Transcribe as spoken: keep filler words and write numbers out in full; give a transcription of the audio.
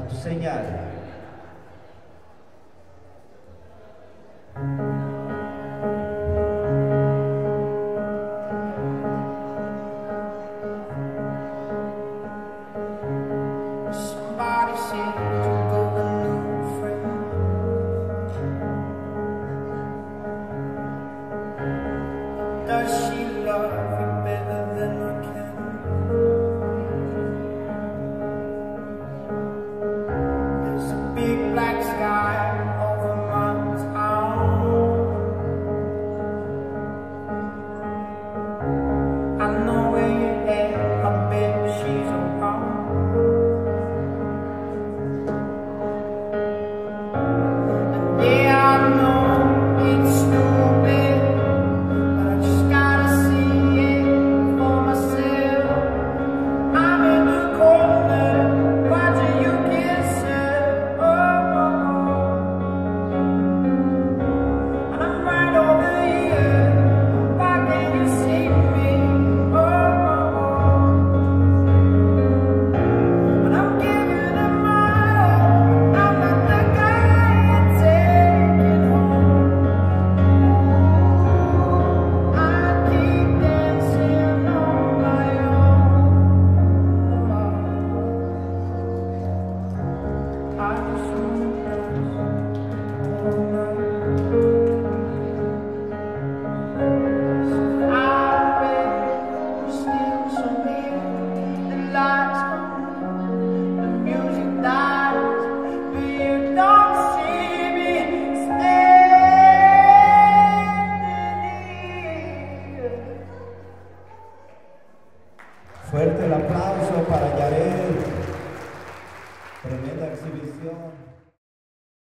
A tu señal. Somebody said you got a new friend. Does she love you better than I can? There's a big black sky over my town. I know where you're at, I bet she's around. Fuerte el aplauso para Yaret. Tremenda exhibición.